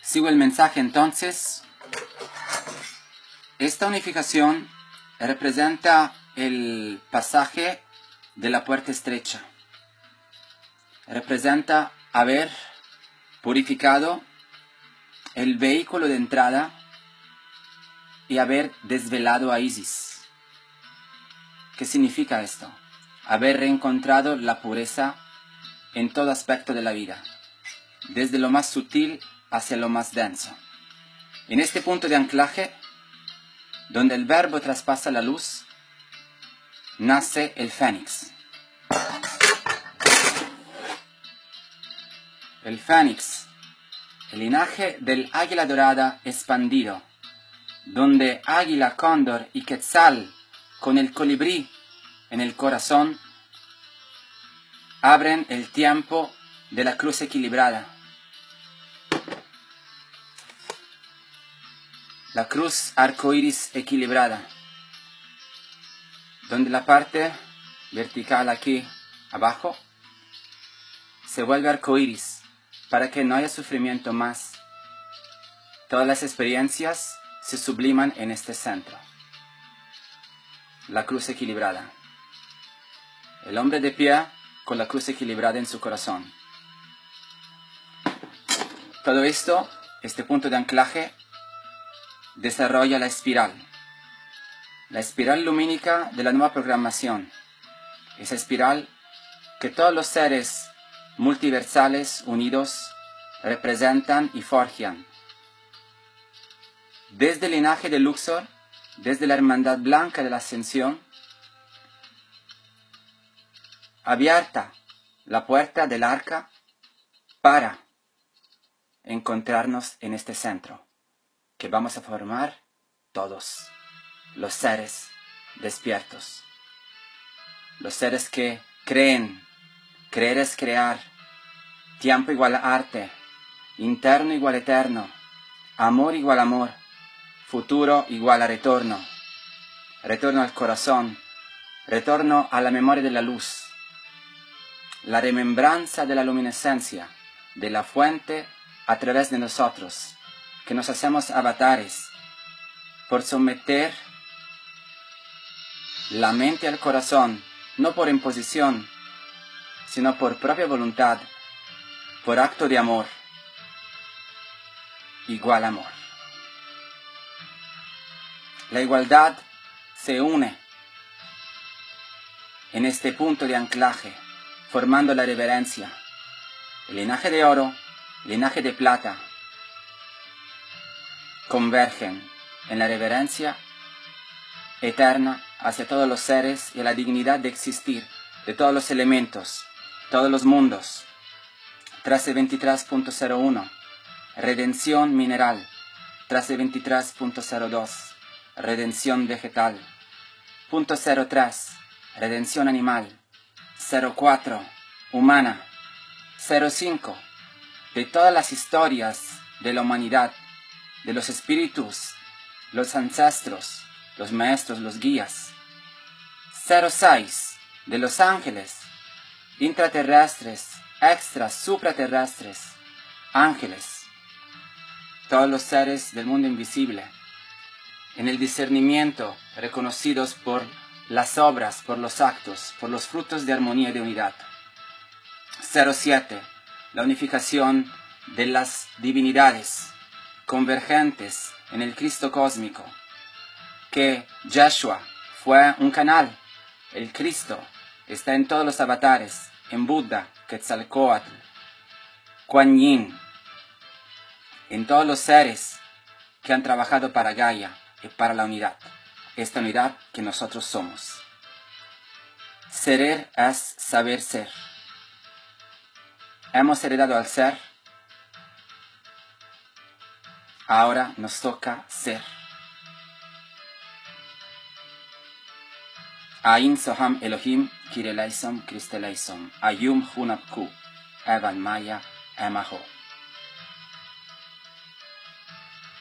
Sigo el mensaje entonces. Esta unificación representa el pasaje de la puerta estrecha. Representa haber purificado el vehículo de entrada y haber desvelado a Isis. ¿Qué significa esto? Haber reencontrado la pureza en todo aspecto de la vida, desde lo más sutil hacia lo más denso. En este punto de anclaje, donde el verbo traspasa la luz, nace el fénix. El fénix, el linaje del águila dorada expandido, donde águila, cóndor y quetzal, con el colibrí en el corazón, abren el tiempo de la cruz equilibrada. La cruz arcoíris equilibrada, donde la parte vertical aquí abajo se vuelve arcoíris para que no haya sufrimiento más. Todas las experiencias se subliman en este centro. La cruz equilibrada. El hombre de pie con la cruz equilibrada en su corazón. Todo esto, este punto de anclaje, desarrolla la espiral lumínica de la nueva programación. Esa espiral que todos los seres multiversales unidos representan y forjan. Desde el linaje de Luxor, desde la hermandad blanca de la ascensión, abierta la puerta del arca para encontrarnos en este centro, que vamos a formar todos, los seres despiertos, los seres que creen. Creer es crear, tiempo igual a arte, interno igual a eterno, amor igual a amor, futuro igual a retorno, retorno al corazón, retorno a la memoria de la luz, la remembranza de la luminescencia, de la fuente a través de nosotros, que nos hacemos avatares, por someter la mente al corazón, no por imposición, sino por propia voluntad, por acto de amor, igual amor. La igualdad se une en este punto de anclaje, formando la reverencia. El linaje de oro, el linaje de plata, convergen en la reverencia eterna hacia todos los seres y a la dignidad de existir de todos los elementos, todos los mundos. 1323.01, redención mineral. 1323.02, redención vegetal. Punto 03, redención animal. 04, humana. 05, de todas las historias de la humanidad, de los espíritus, los ancestros, los maestros, los guías. 06, de los ángeles, intraterrestres, extras, supraterrestres, ángeles, todos los seres del mundo invisible, en el discernimiento reconocidos por las obras, por los actos, por los frutos de armonía y de unidad. 07, la unificación de las divinidades convergentes en el Cristo cósmico, que Yeshua fue un canal. El Cristo está en todos los avatares, en Buda, Quetzalcóatl, Kuan Yin, en todos los seres que han trabajado para Gaia y para la unidad, esta unidad que nosotros somos. Ser es saber ser. Hemos heredado al ser, ahora nos toca ser. Ain Soham Elohim Kireleison Kristeleison Ayum Hunapku Evan Maya Emaho.